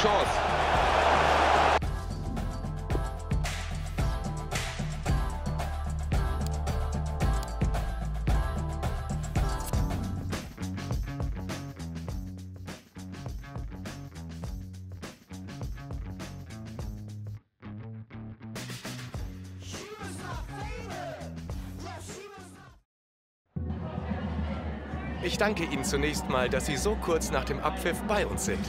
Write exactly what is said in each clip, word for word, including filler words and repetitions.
Chance. Ich danke Ihnen zunächst mal, dass Sie so kurz nach dem Abpfiff bei uns sind.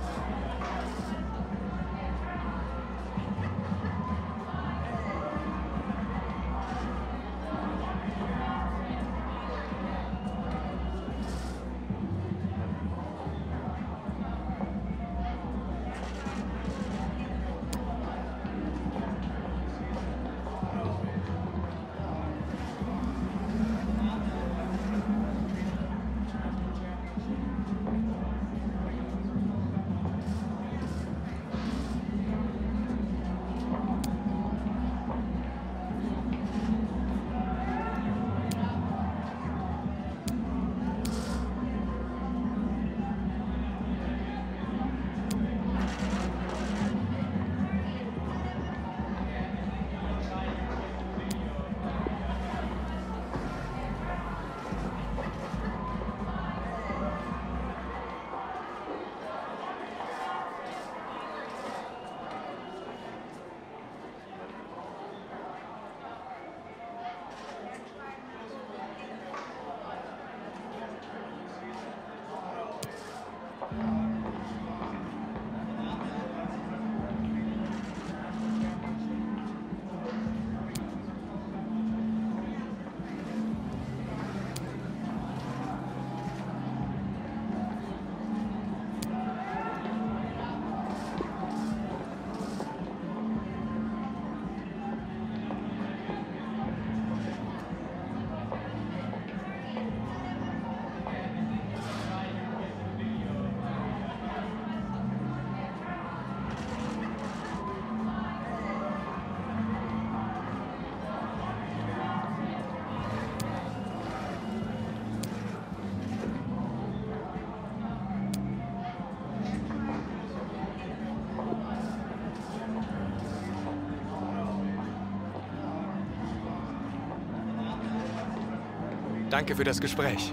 Danke für das Gespräch.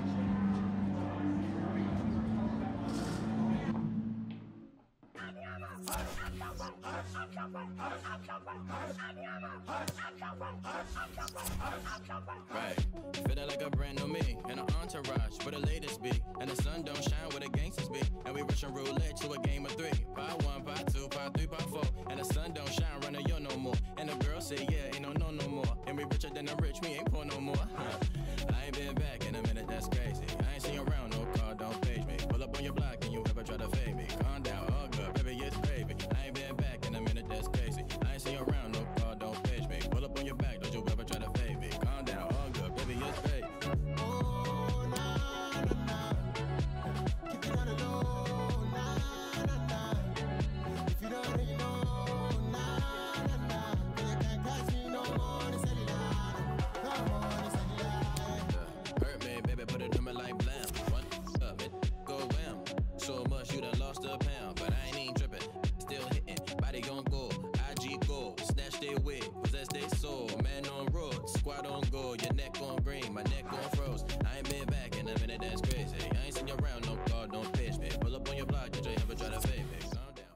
Right, feeling like a brand new me in an entourage where the latest be, and the sun don't shine where the gangsters be, and we rushing roulette to a game of three, pot one, pot two, pot three, pot four, and the sun don't shine running yo no more, and the girl say yeah, ain't no no no more, and we richer than the rich, we ain't poor no more. I ain't been back in a minute, that's crazy. I ain't seen you around, no car, don't page me. Pull up on your block and you ever try to fade me. Calm down, all good, baby, it's gravy. I ain't been back in a minute, that's crazy. I ain't seen you around, no car, don't page me. Pull up on your back, don't you ever try to fade me. Calm down, all good, baby, it's gravy. Oh, nah, nah, nah. Keep it on the low, nah, nah, nah. If you don't already know, nah, nah, nah. Then you can't catch me no more, it's a lie. Come on, it's a lie. Hurt me, baby, put it on me like blam. One up, it go wham. So much you done lost a pound, but I ain't even tripping. Still hitting, body gon' go. I G go, snatch their wig, possess their soul. Man on road, squad on go. Your neck on green, my neck on froze. I ain't been back in a minute, that's crazy. I ain't seen you around, no car, don't pitch me. Pull up on your block, did you ever try to fade me? Calm down.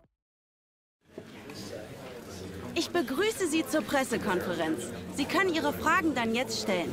Ich begrüße Sie zur Pressekonferenz. Sie können Ihre Fragen dann jetzt stellen.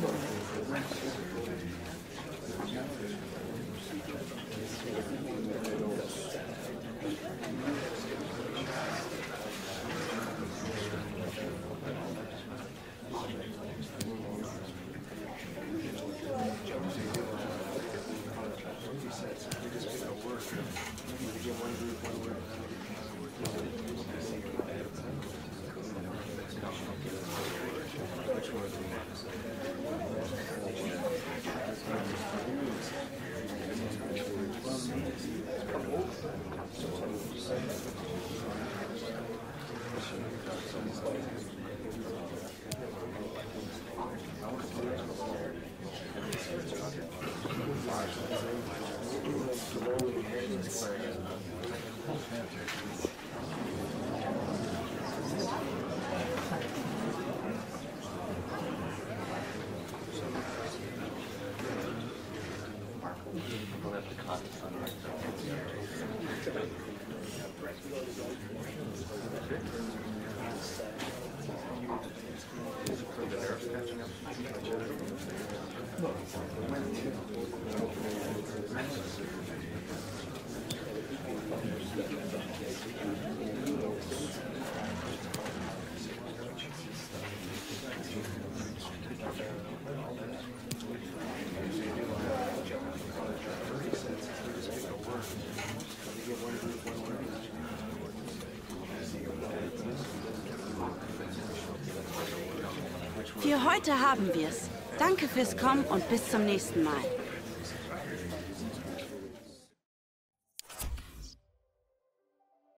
Für heute haben wir's. Danke fürs Kommen und bis zum nächsten Mal.